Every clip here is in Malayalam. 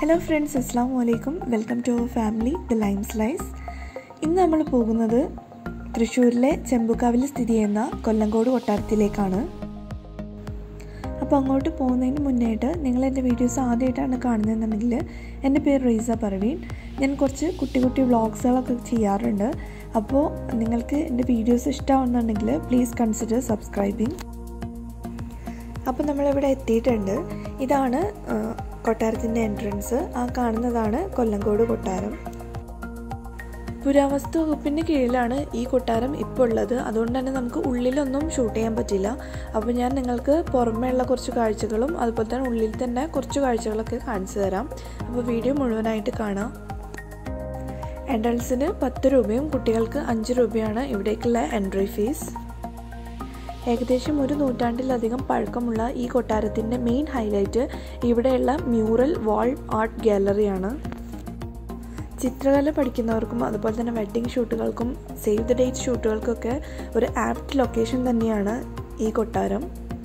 Hello friends, Assalamu alaikum. Welcome to our family, The Lime Slice. ഇന്ന് നമ്മൾ പോകുന്നത് തൃശ്ശൂരിലെ ചെമ്പുക്കാവിൽ സ്ഥിതി ചെയ്യുന്ന കൊല്ലങ്കോട് കൊട്ടാരത്തിലേക്കാണ്. അപ്പോൾ അങ്ങോട്ട് പോകുന്നതിന് മുന്നേയായിട്ട് നിങ്ങൾ എൻ്റെ വീഡിയോസ് ആദ്യമായിട്ടാണ് കാണുന്നതെന്നുണ്ടെങ്കിൽ എൻ്റെ പേര് റീസ പർവീൻ. ഞാൻ കുറച്ച് കുട്ടി വ്ളോഗ്സുകളൊക്കെ ചെയ്യാറുണ്ട്. അപ്പോൾ നിങ്ങൾക്ക് എൻ്റെ വീഡിയോസ് ഇഷ്ടമാവുന്നുണ്ടെങ്കിൽ പ്ലീസ് കൺസിഡർ സബ്സ്ക്രൈബിങ്. അപ്പോൾ നമ്മളിവിടെ എത്തിയിട്ടുണ്ട്. ഇതാണ് കൊട്ടാരത്തിൻ്റെ എൻട്രൻസ്. ആ കാണുന്നതാണ് കൊല്ലങ്കോട് കൊട്ടാരം. പുരാവസ്തു വകുപ്പിൻ്റെ കീഴിലാണ് ഈ കൊട്ടാരം ഇപ്പോൾ ഉള്ളത്. അതുകൊണ്ട് തന്നെ നമുക്ക് ഉള്ളിലൊന്നും ഷൂട്ട് ചെയ്യാൻ പറ്റില്ല. അപ്പോൾ ഞാൻ നിങ്ങൾക്ക് പുറമേയുള്ള കുറച്ച് കാഴ്ചകളും അതുപോലെ തന്നെ ഉള്ളിൽ തന്നെ കുറച്ച് കാഴ്ചകളൊക്കെ കാണിച്ചു തരാം. അപ്പോൾ വീഡിയോ മുഴുവനായിട്ട് കാണാം. എൻട്രൻസിന് 10 രൂപയും കുട്ടികൾക്ക് 5 രൂപയാണ് ഇവിടേക്കുള്ള എൻട്രി ഫീസ്. ഏകദേശം ഒരു നൂറ്റാണ്ടിലധികം പഴക്കമുള്ള ഈ കൊട്ടാരത്തിൻ്റെ മെയിൻ ഹൈലൈറ്റ് ഇവിടെയുള്ള മ്യൂറൽ വാൾ ആർട്ട് ഗാലറിയാണ്. ചിത്രകല പഠിക്കുന്നവർക്കും അതുപോലെ തന്നെ വെഡ്ഡിംഗ് ഷൂട്ടുകൾക്കും സേവ് ദ ഡേറ്റ് ഷൂട്ടുകൾക്കൊക്കെ ഒരു ആപ്റ്റ് ലൊക്കേഷൻ തന്നെയാണ് ഈ കൊട്ടാരം.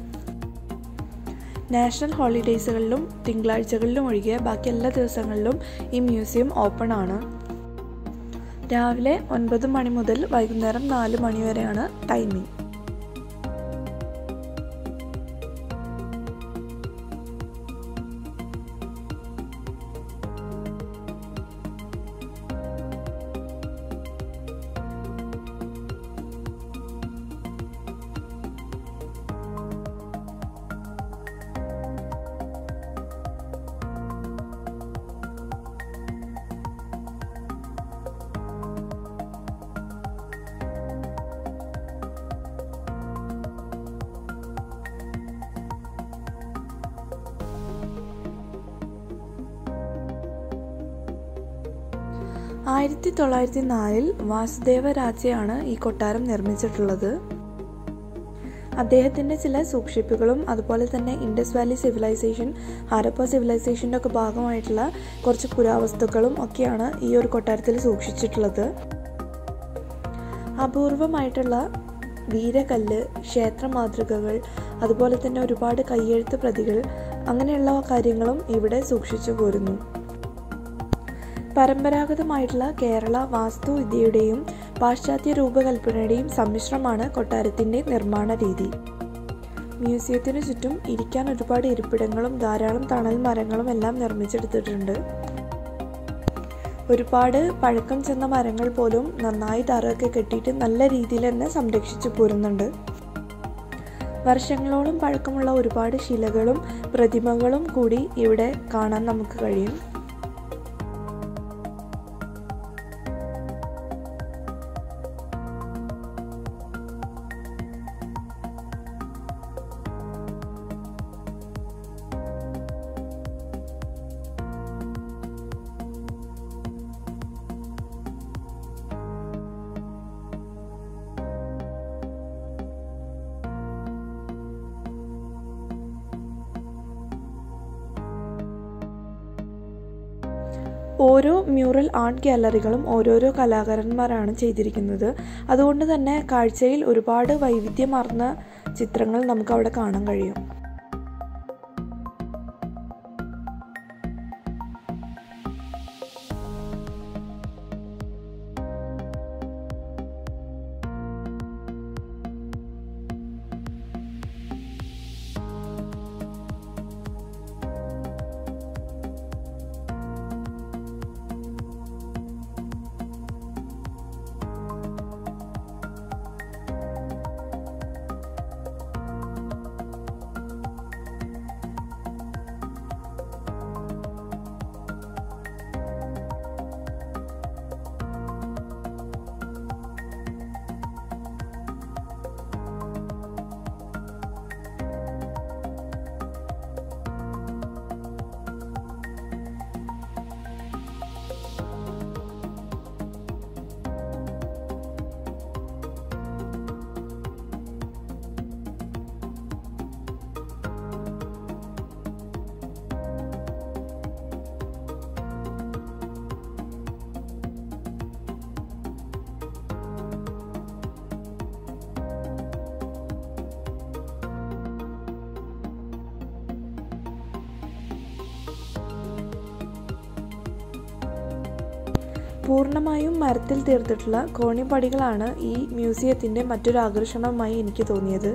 നാഷണൽ ഹോളിഡേയ്സുകളിലും തിങ്കളാഴ്ചകളിലും ഒഴികെ ബാക്കി എല്ലാ ദിവസങ്ങളിലും ഈ മ്യൂസിയം ഓപ്പൺ ആണ്. രാവിലെ 9 മണി മുതൽ വൈകുന്നേരം 4 മണി വരെയാണ് ടൈമിംഗ്. ആയിരത്തി 1904 വാസുദേവരാജയാണ് ഈ കൊട്ടാരം നിർമ്മിച്ചിട്ടുള്ളത്. അദ്ദേഹത്തിൻ്റെ ചില സൂക്ഷിപ്പുകളും അതുപോലെ തന്നെ ഇൻഡസ് വാലി സിവിലൈസേഷൻ, ഹരപ്പ സിവിലൈസേഷൻ്റെ ഒക്കെ ഭാഗമായിട്ടുള്ള കുറച്ച് പുരാവസ്തുക്കളും ഒക്കെയാണ് ഈ ഒരു കൊട്ടാരത്തിൽ സൂക്ഷിച്ചിട്ടുള്ളത്. അപൂർവമായിട്ടുള്ള വീരകല്ല്, ക്ഷേത്ര മാതൃകകൾ, അതുപോലെ തന്നെ ഒരുപാട് കയ്യെഴുത്ത് പ്രതികൾ, അങ്ങനെയുള്ള കാര്യങ്ങളും ഇവിടെ സൂക്ഷിച്ചു പോരുന്നു. പരമ്പരാഗതമായിട്ടുള്ള കേരള വാസ്തുവിദ്യയുടെയും പാശ്ചാത്യ രൂപകൽപ്പനയുടെയും സമ്മിശ്രമാണ് കൊട്ടാരത്തിൻ്റെ നിർമ്മാണ രീതി. മ്യൂസിയത്തിനു ചുറ്റും ഇരിക്കാൻ ഒരുപാട് ഇരിപ്പിടങ്ങളും ധാരാളം തണൽ മരങ്ങളും എല്ലാം നിർമ്മിച്ചെടുത്തിട്ടുണ്ട്. ഒരുപാട് പഴക്കം ചെന്ന മരങ്ങൾ പോലും നന്നായി തറയൊക്കെ കെട്ടിയിട്ട് നല്ല രീതിയിൽ തന്നെ സംരക്ഷിച്ചു പോരുന്നുണ്ട്. വർഷങ്ങളോളം പഴക്കമുള്ള ഒരുപാട് ശിലകളും പ്രതിമകളും കൂടി ഇവിടെ കാണാൻ നമുക്ക് കഴിയും. ഓരോ മ്യൂറൽ ആർട്ട് ഗാലറികളും ഓരോരോ കലാകാരന്മാരാണ് ചെയ്തിരിക്കുന്നത്. അതുകൊണ്ട് തന്നെ കാഴ്ചയിൽ ഒരുപാട് വൈവിധ്യമാർന്ന ചിത്രങ്ങൾ നമുക്കവിടെ കാണാൻ കഴിയും. പൂർണ്ണമായും മരത്തിൽ തീർത്തിട്ടുള്ള കോണിപ്പടികളാണ് ഈ മ്യൂസിയത്തിൻ്റെ മറ്റൊരു ആകർഷണമായി എനിക്ക് തോന്നിയത്.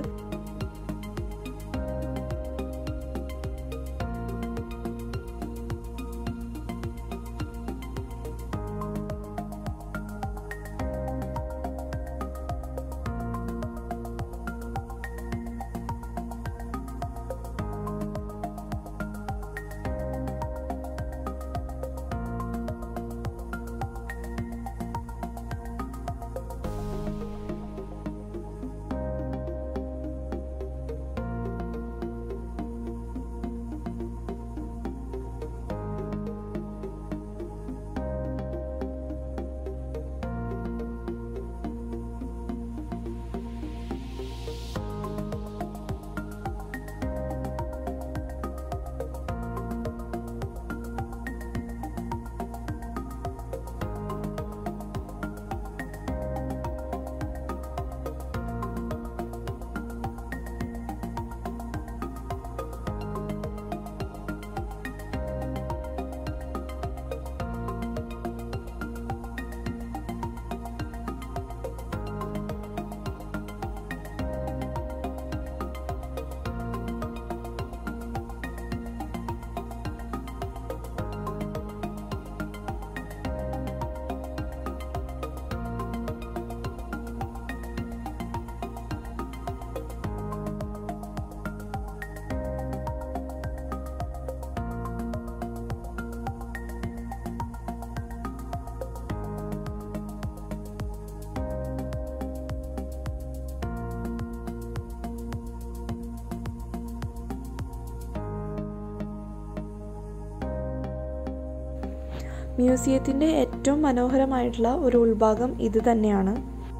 മ്യൂസിയത്തിൻ്റെ ഏറ്റവും മനോഹരമായിട്ടുള്ള ഒരു ഉൾഭാഗം ഇത് തന്നെയാണ്.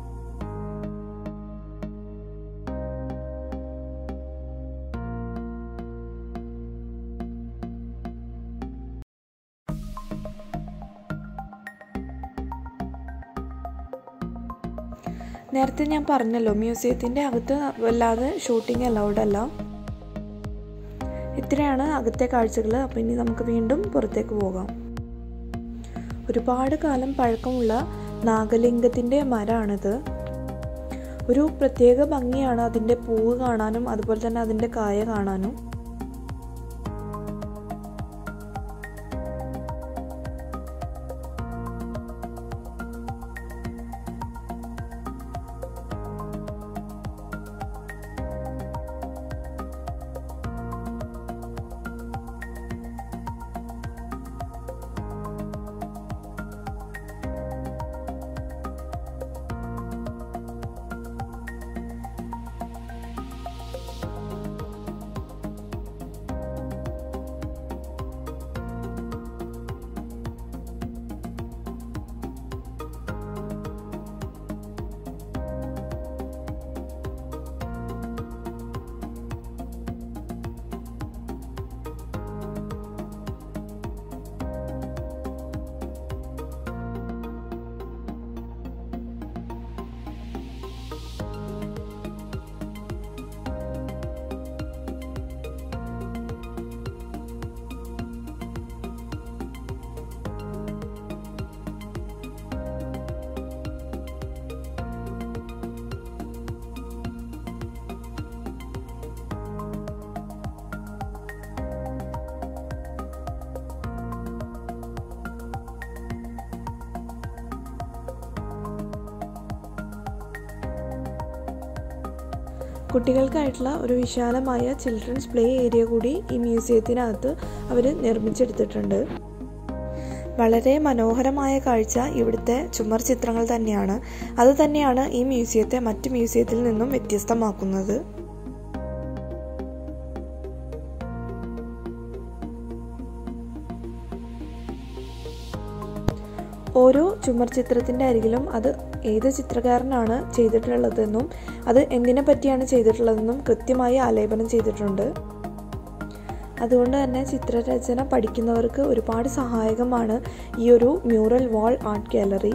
നേരത്തെ ഞാൻ പറഞ്ഞല്ലോ, മ്യൂസിയത്തിൻ്റെ അകത്ത് വല്ലാതെ ഷൂട്ടിംഗ് അലൗഡ് അല്ല. ഇത്രയാണ് അകത്തെ കാഴ്ചകൾ. അപ്പോൾ ഇനി നമുക്ക് വീണ്ടും പുറത്തേക്ക് പോകാം. ഒരുപാട് കാലം പഴക്കമുള്ള നാഗലിംഗത്തിൻ്റെ മരമാണിത്. ഒരു പ്രത്യേക ഭംഗിയാണ് അതിൻ്റെ പൂവ് കാണാനും അതുപോലെ തന്നെ അതിൻ്റെ കായ കാണാനും. കുട്ടികൾക്കായിട്ടുള്ള ഒരു വിശാലമായ ചിൽഡ്രൻസ് പ്ലേ ഏരിയ കൂടി ഈ മ്യൂസിയത്തിനകത്ത് അവർ നിർമ്മിച്ചെടുത്തിട്ടുണ്ട്. വളരെ മനോഹരമായ കാഴ്ച ഇവിടുത്തെ ചുമർ ചിത്രങ്ങൾ തന്നെയാണ്. അത് തന്നെയാണ് ഈ മ്യൂസിയത്തെ മറ്റ് മ്യൂസിയത്തിൽ നിന്നും വ്യത്യസ്തമാക്കുന്നത്. ഓരോ ചുമർ ചിത്രത്തിൻ്റെ അരികിലും അത് ഏത് ചിത്രകാരനാണ് ചെയ്തിട്ടുള്ളതെന്നും അത് എന്തിനെ പറ്റിയാണ് ചെയ്തിട്ടുള്ളതെന്നും കൃത്യമായി ആലേപനം ചെയ്തിട്ടുണ്ട്. അതുകൊണ്ട് തന്നെ ചിത്രരചന പഠിക്കുന്നവർക്ക് ഒരുപാട് സഹായകമാണ് ഈ ഒരു മ്യൂറൽ വാൾ ആർട്ട് ഗാലറി.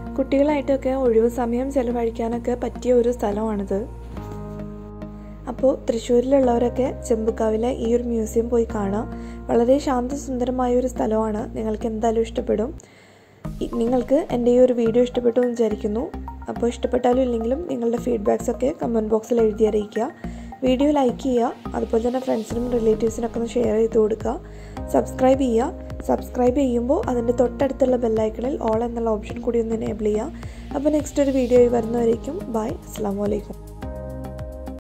കുട്ടികളായിട്ടൊക്കെ ഒഴിവ് സമയം ചെലവഴിക്കാനൊക്കെ പറ്റിയ ഒരു സ്ഥലമാണിത്. അപ്പോൾ തൃശ്ശൂരിലുള്ളവരൊക്കെ ചെമ്പുക്കാവിലെ ഈ ഒരു മ്യൂസിയം പോയി കാണാം. വളരെ ശാന്തസുന്ദരമായ ഒരു സ്ഥലമാണ്. നിങ്ങൾക്ക് എന്തായാലും ഇഷ്ടപ്പെടും. നിങ്ങൾക്ക് എൻ്റെ ഈ ഒരു വീഡിയോ ഇഷ്ടപ്പെട്ടു എന്ന് വിചാരിക്കുന്നു. അപ്പോൾ ഇഷ്ടപ്പെട്ടാലും ഇല്ലെങ്കിലും നിങ്ങളുടെ ഫീഡ്ബാക്സൊക്കെ കമൻറ്റ് ബോക്സിൽ എഴുതി അറിയിക്കുക. വീഡിയോ ലൈക്ക് ചെയ്യുക, അതുപോലെ തന്നെ ഫ്രണ്ട്സിനും റിലേറ്റീവ്സിനൊക്കെ ഒന്ന് ഷെയർ ചെയ്ത് കൊടുക്കുക. സബ്സ്ക്രൈബ് ചെയ്യുക. സബ്സ്ക്രൈബ് ചെയ്യുമ്പോൾ അതിൻ്റെ തൊട്ടടുത്തുള്ള ബെല്ലൈക്കണിൽ ഓൾ എന്നുള്ള ഓപ്ഷൻ കൂടി ഒന്ന് എനേബിൾ ചെയ്യുക. അപ്പോൾ നെക്സ്റ്റ് ഒരു വീഡിയോയിൽ വരുന്നവരേക്കും ബൈ. അസ്സലാമു അലൈക്കും.